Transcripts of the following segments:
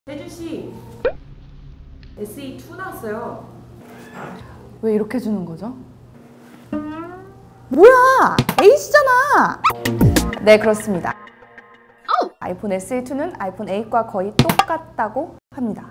혜주씨, SE2 나왔어요. 왜 이렇게 주는 거죠? 뭐야! A시잖아! 네, 그렇습니다. 아이폰 SE2는 아이폰 8과 거의 똑같다고 합니다.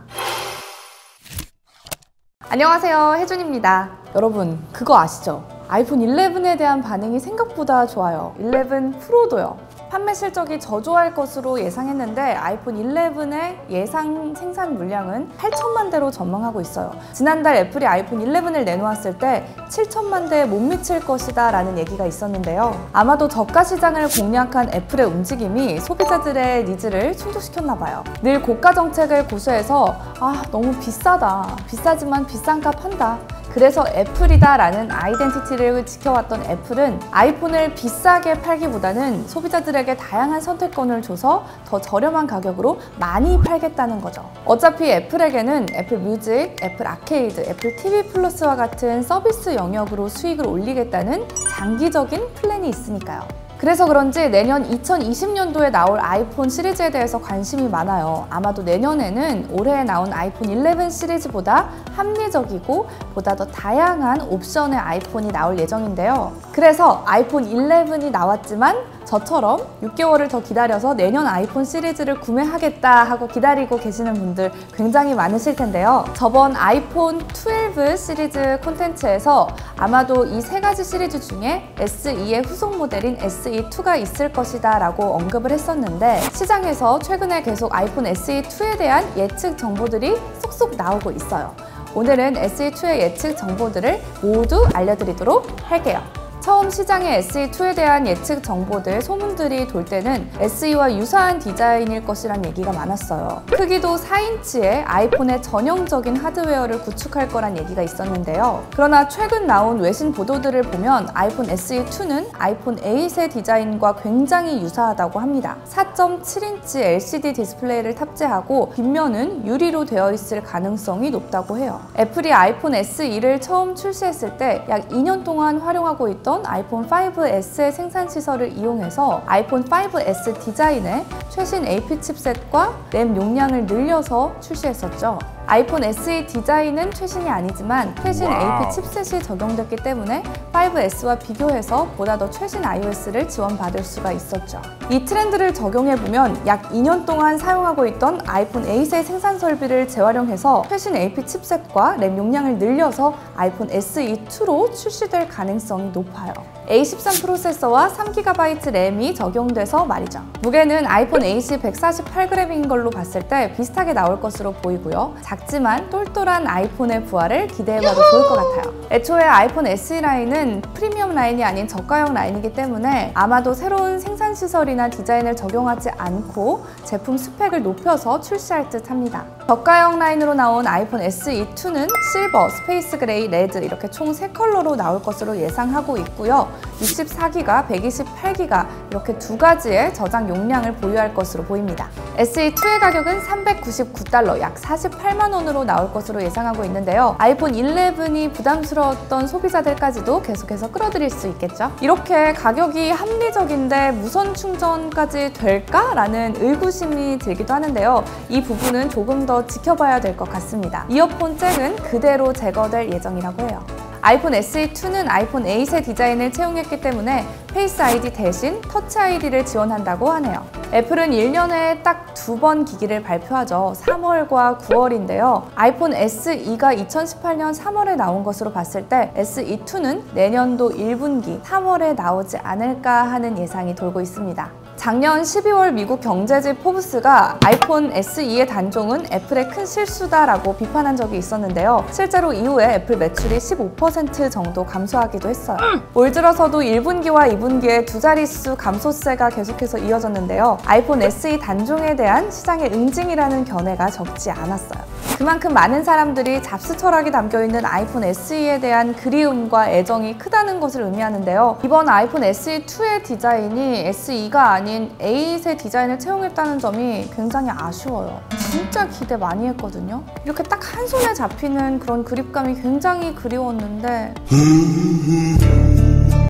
안녕하세요, 혜준입니다. 여러분, 그거 아시죠? 아이폰 11에 대한 반응이 생각보다 좋아요. 11 프로도요. 판매 실적이 저조할 것으로 예상했는데 아이폰 11의 예상 생산 물량은 8천만 대로 전망하고 있어요. 지난달 애플이 아이폰 11을 내놓았을 때 7천만 대에 못 미칠 것이다 라는 얘기가 있었는데요. 아마도 저가 시장을 공략한 애플의 움직임이 소비자들의 니즈를 충족시켰나 봐요. 늘 고가 정책을 고수해서 너무 비싸다, 비싸지만 비싼 값 한다, 그래서 애플이다 라는 아이덴티티를 지켜왔던 애플은 아이폰을 비싸게 팔기보다는 소비자들에게 다양한 선택권을 줘서 더 저렴한 가격으로 많이 팔겠다는 거죠. 어차피 애플에게는 애플 뮤직, 애플 아케이드, 애플 TV 플러스와 같은 서비스 영역으로 수익을 올리겠다는 장기적인 플랜이 있으니까요. 그래서 그런지 내년 2020년도에 나올 아이폰 시리즈에 대해서 관심이 많아요. 아마도 내년에는 올해 나온 아이폰 11 시리즈보다 합리적이고 보다 더 다양한 옵션의 아이폰이 나올 예정인데요. 그래서 아이폰 11이 나왔지만 저처럼 6개월을 더 기다려서 내년 아이폰 시리즈를 구매하겠다 하고 기다리고 계시는 분들 굉장히 많으실 텐데요. 저번 아이폰 12 시리즈 콘텐츠에서 아마도 이 세 가지 시리즈 중에 SE의 후속 모델인 SE2가 있을 것이다 라고 언급을 했었는데 시장에서 최근에 계속 아이폰 SE2에 대한 예측 정보들이 쏙쏙 나오고 있어요. 오늘은 SE2의 예측 정보들을 모두 알려드리도록 할게요. 처음 시장의 SE2에 대한 예측 정보들, 소문들이 돌 때는 SE와 유사한 디자인일 것이란 얘기가 많았어요. 크기도 4인치의 아이폰의 전형적인 하드웨어를 구축할 거란 얘기가 있었는데요. 그러나 최근 나온 외신 보도들을 보면 아이폰 SE2는 아이폰 8의 디자인과 굉장히 유사하다고 합니다. 4.7인치 LCD 디스플레이를 탑재하고 뒷면은 유리로 되어 있을 가능성이 높다고 해요. 애플이 아이폰 SE를 처음 출시했을 때 약 2년 동안 활용하고 있던 아이폰 5S의 생산 시설을 이용해서 아이폰 5S 디자인의 최신 AP 칩셋과 램 용량을 늘려서 출시했었죠. 아이폰 SE 디자인은 최신이 아니지만 최신 AP 칩셋이 적용됐기 때문에 5S와 비교해서 보다 더 최신 iOS를 지원받을 수가 있었죠. 이 트렌드를 적용해보면 약 2년 동안 사용하고 있던 아이폰 8의 생산 설비를 재활용해서 최신 AP 칩셋과 램 용량을 늘려서 아이폰 SE2로 출시될 가능성이 높아요. A13 프로세서와 3GB 램이 적용돼서 말이죠. 무게는 아이폰 8이 148g인 걸로 봤을 때 비슷하게 나올 것으로 보이고요. 작지만 똘똘한 아이폰의 부활을 기대해봐도 좋을 것 같아요. 애초에 아이폰 SE 라인은 프리미엄 라인이 아닌 저가형 라인이기 때문에 아마도 새로운 생산 시설이나 디자인을 적용하지 않고 제품 스펙을 높여서 출시할 듯 합니다. 저가형 라인으로 나온 아이폰 SE2는 실버, 스페이스 그레이, 레드 이렇게 총 3컬러로 나올 것으로 예상하고 있고요. 64기가, 128기가 이렇게 두 가지의 저장 용량을 보유할 것으로 보입니다. SE2의 가격은 $399, 약 48만 원으로 나올 것으로 예상하고 있는데요. 아이폰 11이 부담스러웠던 소비자들까지도 계속해서 끌어들일 수 있겠죠. 이렇게 가격이 합리적인데 무선 충전까지 될까라는 의구심이 들기도 하는데요. 이 부분은 조금 더 지켜봐야 될 것 같습니다. 이어폰 잭은 그대로 제거될 예정이라고 해요. 아이폰 SE2는 아이폰 8의 디자인을 채용했기 때문에 페이스 아이디 대신 터치 아이디를 지원한다고 하네요. 애플은 1년에 딱 2번 기기를 발표하죠. 3월과 9월인데요. 아이폰 SE가 2018년 3월에 나온 것으로 봤을 때 SE2는 내년도 1분기 3월에 나오지 않을까 하는 예상이 돌고 있습니다. 작년 12월 미국 경제지 포브스가 아이폰 SE의 단종은 애플의 큰 실수다라고 비판한 적이 있었는데요. 실제로 이후에 애플 매출이 15% 정도 감소하기도 했어요. 올 들어서도 1분기와 2분기에 두 자릿수 감소세가 계속해서 이어졌는데요. 아이폰 SE 단종에 대한 시장의 응징이라는 견해가 적지 않았어요. 그만큼 많은 사람들이 잡스 철학이 담겨있는 아이폰 SE에 대한 그리움과 애정이 크다는 것을 의미하는데요. 이번 아이폰 SE2의 디자인이 SE가 아닌 8의 디자인을 채용했다는 점이 굉장히 아쉬워요. 진짜 기대 많이 했거든요. 이렇게 딱 한 손에 잡히는 그런 그립감이 굉장히 그리웠는데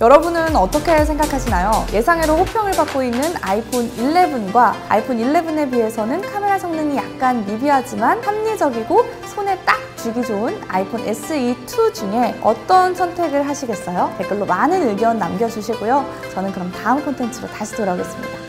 여러분은 어떻게 생각하시나요? 예상외로 호평을 받고 있는 아이폰 11과 아이폰 11에 비해서는 카메라 성능이 약간 미비하지만 합리적이고 손에 딱 쥐기 좋은 아이폰 SE2 중에 어떤 선택을 하시겠어요? 댓글로 많은 의견 남겨주시고요. 저는 그럼 다음 콘텐츠로 다시 돌아오겠습니다.